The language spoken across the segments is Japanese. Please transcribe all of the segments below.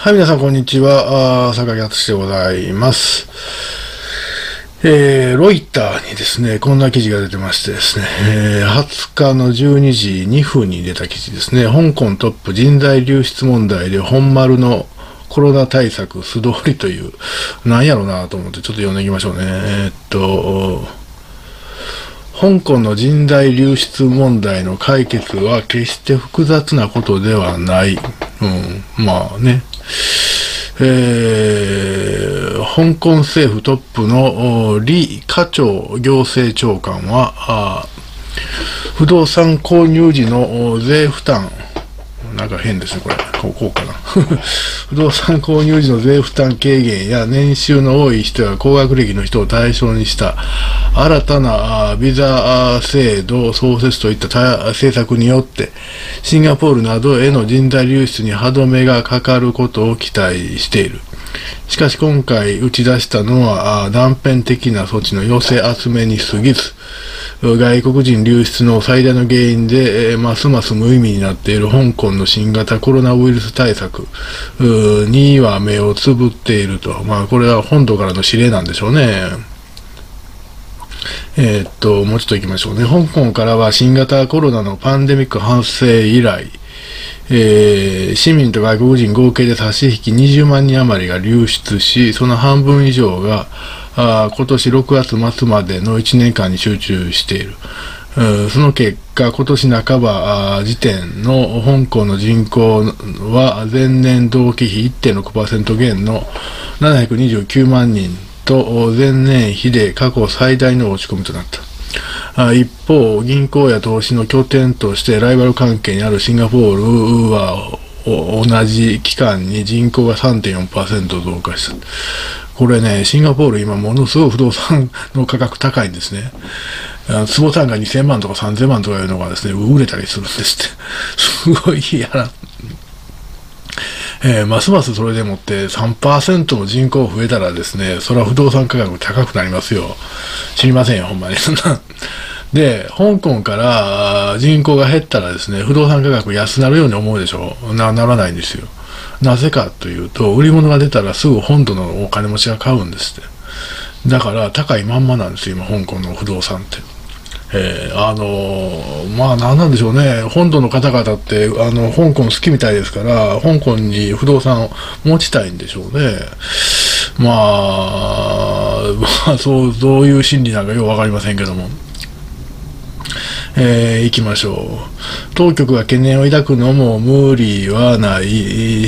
はい、皆さん、こんにちは。坂木敦でございます。ロイターにですね、こんな記事が出てましてですね、20日の12時2分に出た記事ですね、香港トップ人材流出問題で本丸のコロナ対策素通りという、なんやろうなと思ってちょっと読んでいきましょうね。香港の人材流出問題の解決は決して複雑なことではない。まあね。香港政府トップの李家超行政長官は、不動産購入時の税負担、なんか変ですね、これ。こうかな。不動産購入時の税負担軽減や年収の多い人や高学歴の人を対象にした新たなビザ制度創設といった政策によって、シンガポールなどへの人材流出に歯止めがかかることを期待している。しかし今回打ち出したのは断片的な措置の寄せ集めに過ぎず、外国人流出の最大の原因で、ますます無意味になっている香港の新型コロナウイルス対策には目をつぶっていると。まあこれは本土からの指令なんでしょうね。もうちょっと行きましょうね。香港からは新型コロナのパンデミック発生以来、市民と外国人合計で差し引き20万人余りが流出し、その半分以上が今年6月末までの1年間に集中している。その結果、今年半ば時点の香港の人口は前年同期比 1.6% 減の729万人と前年比で過去最大の落ち込みとなった。一方、銀行や投資の拠点としてライバル関係にあるシンガポールは同じ期間に人口が 3.4% 増加した。これね、シンガポール今ものすごい不動産の価格高いんですね。坪単価2000万とか3000万とかいうのがですね、売れたりするんですって。すごい嫌な。ますますそれでもって 3% の人口増えたらですね、それは不動産価格高くなりますよ。知りませんよ、ほんまに。で、香港から人口が減ったらですね、不動産価格安なるように思うでしょ。ならないんですよ。なぜかというと、売り物が出たらすぐ本土のお金持ちが買うんですって。だから高いまんまなんですよ、今、香港の不動産って。まあ何なんでしょうね。本土の方々って、香港好きみたいですから、香港に不動産を持ちたいんでしょうね。そういう心理なんかよくわかりませんけども。行きましょう。当局が懸念を抱くのも無理はない。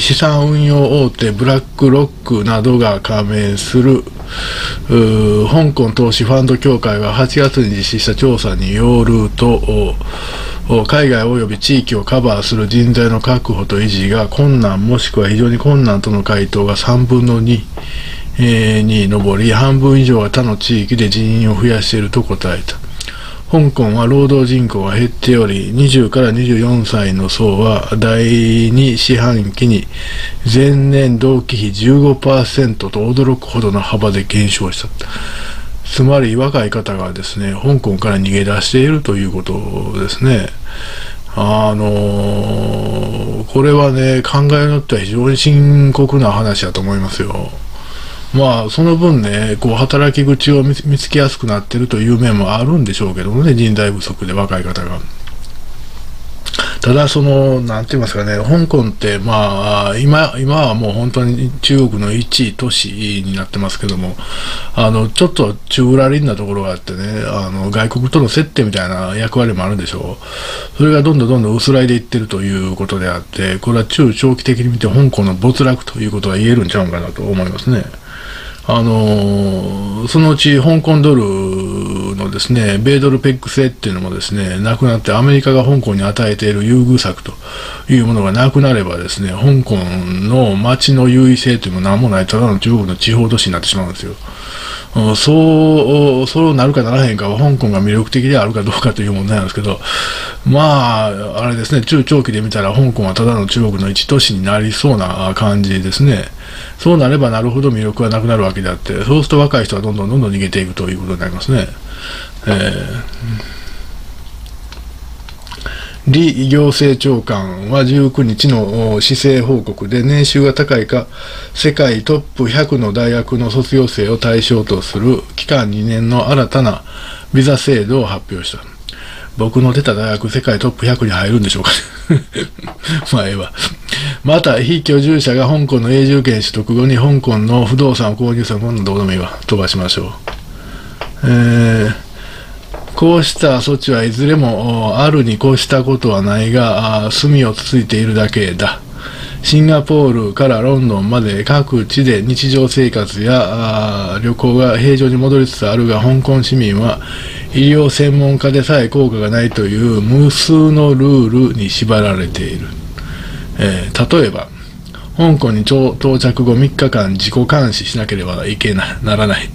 資産運用大手ブラックロックなどが加盟する香港投資ファンド協会が8月に実施した調査によると、海外及び地域をカバーする人材の確保と維持が困難もしくは非常に困難との回答が3分の2に上り、半分以上が他の地域で人員を増やしていると答えた。香港は労働人口が減っており、20から24歳の層は第2四半期に前年同期比 15% と驚くほどの幅で減少した。つまり若い方がですね、香港から逃げ出しているということですね。これはね、考えによっては非常に深刻な話だと思いますよ。まあ、その分ね、働き口を見つけやすくなっているという面もあるんでしょうけどもね、人材不足で若い方が。ただ、なんて言いますかね、香港って、今はもう本当に中国の一都市になってますけども、ちょっと中裏林なところがあってね、外国との接点みたいな役割もあるでしょう。それがどんどん薄らいでいってるということであって、これは中長期的に見て香港の没落ということが言えるんちゃうかなと思いますね。そのうち香港ドルのですね、米ドルペック制っていうのもですね、なくなってアメリカが香港に与えている優遇策というものがなくなればですね、香港の街の優位性というのも何もない、ただの中国の地方都市になってしまうんですよ。そうなるかならへんかは香港が魅力的であるかどうかという問題なんですけど、あれですね、中長期で見たら香港はただの中国の一都市になりそうな感じですね。そうなればなるほど魅力はなくなるわけであって、そうすると若い人はどんどん逃げていくということになりますね。 李行政長官は19日の施政報告で、年収が高いか世界トップ100の大学の卒業生を対象とする期間2年の新たなビザ制度を発表した。僕の出た大学世界トップ100に入るんでしょうかねまあええわ。また非居住者が香港の永住権取得後に香港の不動産を購入するものどうでもいいわ、飛ばしましょう。こうした措置はいずれもあるに越したことはないが、隅をつついているだけだ。シンガポールからロンドンまで各地で日常生活や旅行が平常に戻りつつあるが、香港市民は医療専門家でさえ効果がないという無数のルールに縛られている。例えば香港に到着後3日間自己監視しなければならない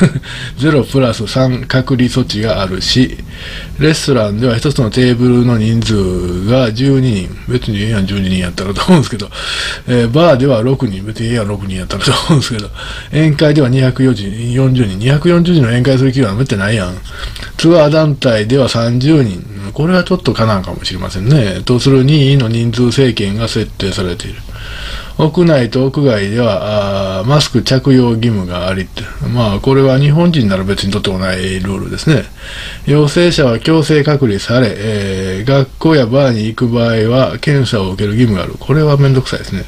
0+3 隔離措置があるし、レストランでは1つのテーブルの人数が12人、別にええやん12人やったらと思うんですけど、バーでは6人、別にええやん6人やったらと思うんですけど、宴会では240人、240人の宴会する気はめってないやん。ツアー団体では30人、これはちょっとかなんかもしれませんね。とする任意の人数制限が設定されている。屋内と屋外ではマスク着用義務がありって、まあこれは日本人なら別にとってもないルールですね。陽性者は強制隔離され、学校やバーに行く場合は検査を受ける義務がある。これはめんどくさいですね。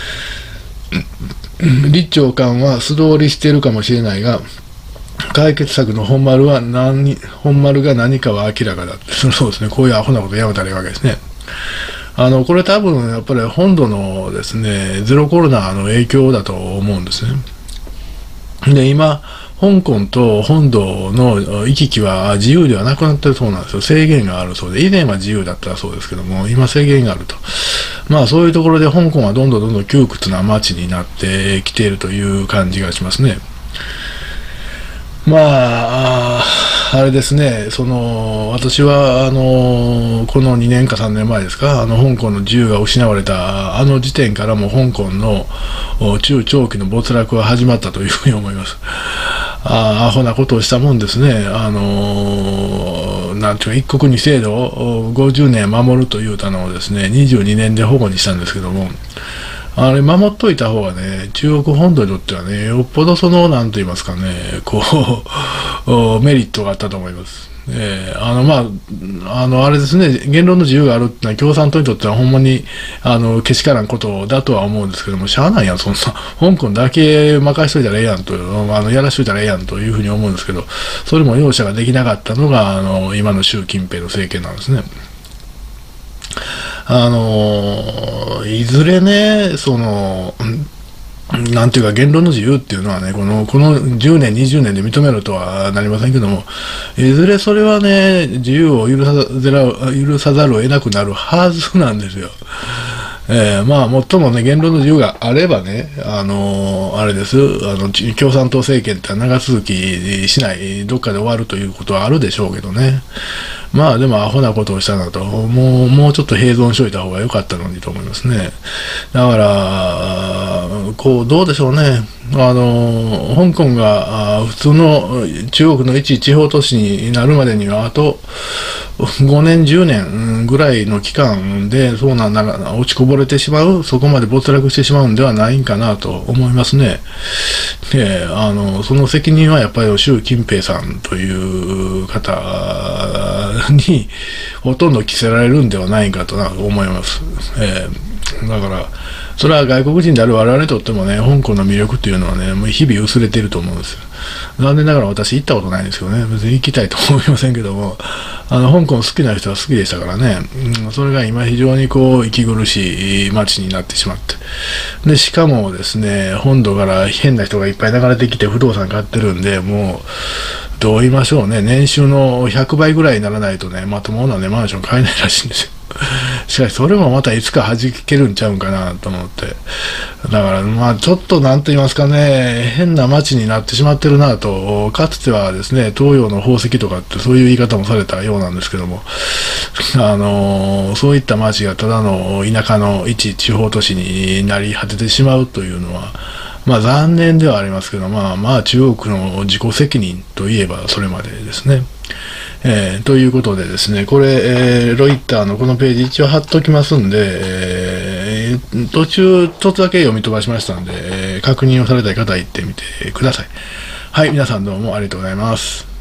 李長官は素通りしているかもしれないが、解決策の本丸が何かは明らかだって。そうですね。こういうアホなことやめたらいいわけですね。これ多分やっぱり本土のですね、ゼロコロナの影響だと思うんですね。で、今、香港と本土の行き来は自由ではなくなってるそうなんですよ。制限があるそうで、以前は自由だったそうですけども、今制限があると。まあそういうところで香港はどんどん窮屈な街になってきているという感じがしますね。まあ、あれですね、私は、この2年か3年前ですか、香港の自由が失われた、時点からも香港の中長期の没落は始まったというふうに思います。アホなことをしたもんですね。なんていうか、一国二制度を50年守るというたのをですね、22年で保護にしたんですけども、あれ守っといた方がね、中国本土にとってはね、よっぽどなんと言いますかね、メリットがあったと思います。あれですね、言論の自由があるってのは共産党にとってはほんまに、けしからんことだとは思うんですけども、しゃあないやん、そんな、香港だけ任しといたらええやんと、やらしといたらええやんというふうに思うんですけど、それも容赦ができなかったのが、今の習近平の政権なんですね。いずれね、なんていうか言論の自由っていうのはね、この10年、20年で認めろとはなりませんけども、いずれそれはね、自由を許さざるを得なくなるはずなんですよ。まあ、もっともね、言論の自由があればね、あれです、共産党政権って長続きしない、どっかで終わるということはあるでしょうけどね。まあ、でもアホなことをしたなと、もうちょっと併存しといた方が良かったのにと思いますね。だから、どうでしょうね。香港が普通の中国の一地方都市になるまでには、あと5年、10年ぐらいの期間で、そうなんなら落ちこぼれてしまう、そこまで没落してしまうんではないかなと思いますね。その責任はやっぱり習近平さんという方にほとんど着せられるんではないかと思います。だから、それは外国人である我々にとってもね、香港の魅力っていうのはね、もう日々薄れていると思うんですよ。残念ながら私行ったことないんですけどね、別に行きたいと思いませんけども、香港好きな人は好きでしたからね、それが今非常に息苦しい街になってしまって。で、しかもですね、本土から変な人がいっぱい流れてきて不動産買ってるんで、もう、どう言いましょうね、年収の100倍ぐらいにならないとね、まともなね、マンション買えないらしいんですよ。しかしそれもまたいつか弾けるんちゃうんかなと思って、だからまあちょっとなんと言いますかね、変な街になってしまってるなと。かつてはですね、東洋の宝石とかってそういう言い方もされたようなんですけども、そういった街がただの田舎の一地方都市になり果ててしまうというのは、まあ残念ではありますけど、まあ中国の自己責任といえばそれまでですね。 ということでですね、これ、ロイターのこのページ一応貼っときますんで、途中、ちょっとだけ読み飛ばしましたんで、確認をされたい方は行ってみてください。はい、皆さんどうもありがとうございます。